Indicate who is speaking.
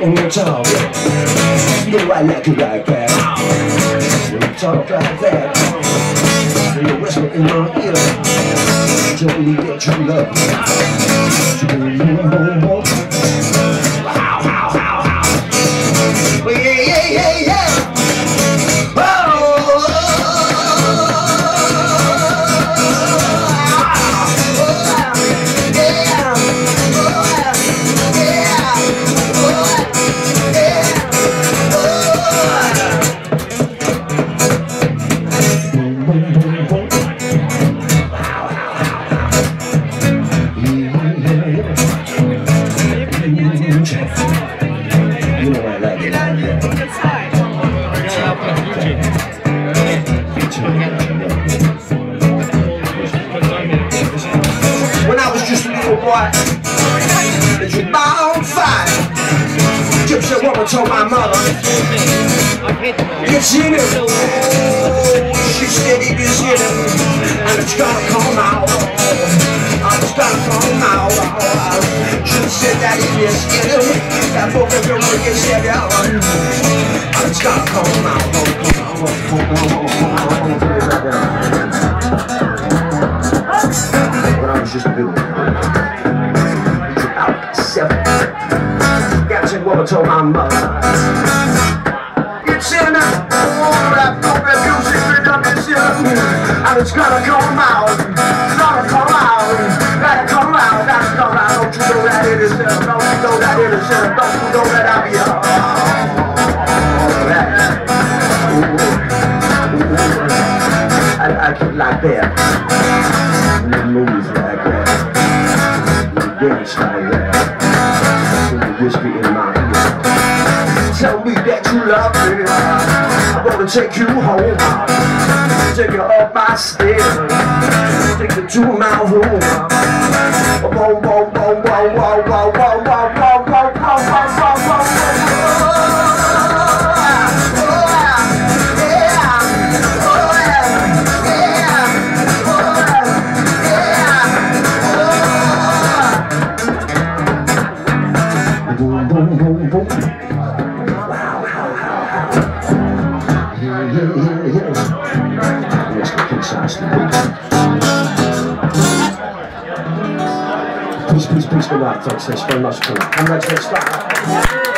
Speaker 1: when you talk. You know I like it like that. When you talk like that, when you whisper in my ear, tell me that you love me. How? Well, yeah. When I was just a little boy, the tree on fire. Gypsy woman told my mother, "Get in it." She said it is in it, and it's gonna come out. It's gonna come out. She said that it is in it, that book of your work is in it. It's gonna come out. When I was just a little boy, about 7, Gypsy woman told my mother, "It's in it, that book of music, and it's gonna come out. It's gonna come out. Gotta come out. Don't you know that it is in it? Don't you know that it is in it? Don't you know that I'll be up?" I keep like that. In the movies like that. In the games like that. In the whisper in my ear. Tell me that you love me. I'm gonna take you home. Take you up my stairs. Take you to my room. Peace, good night, folks. Thanks very much for coming. Come back next time.